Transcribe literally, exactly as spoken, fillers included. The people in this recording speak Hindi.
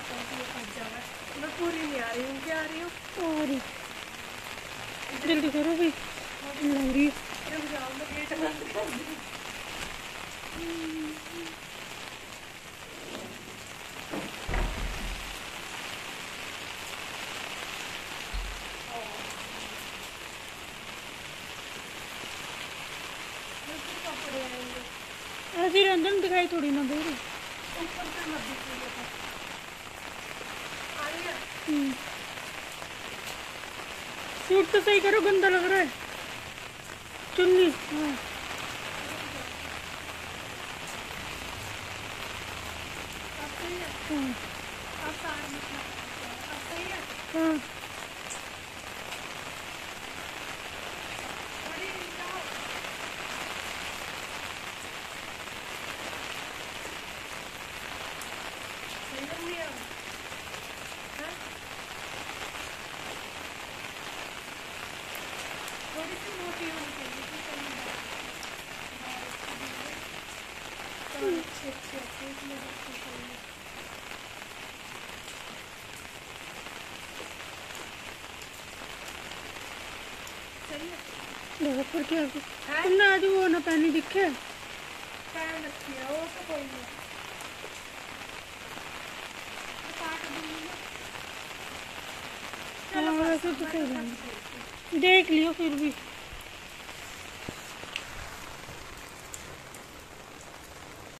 मैं पूरी नहीं आ रही हूँ, क्या आ रही हूँ? और जल्दी करो भाई, लग रही है। रुक जाओ, मैं गेट बंद कर दूँ। ऐसे रंजन दिखाई थोड़ी ना दे रही। ऊपर से मत दिखिए। आ रही है? सूट तो सही करो, गंदा लग रहा है। चुन्नी हाँ हाँ हाँ थोड़ी सी मोटी होनी चाहिए, अच्छे अच्छे अच्छे इसमें सही है। देखो पर क्या तुमने आज वो ना पहनी दिखे, पहन रखी है वो तो कोई नहीं, काट दूंगी ना। हाँ वैसे तो सही लग, देख लियो फिर भी।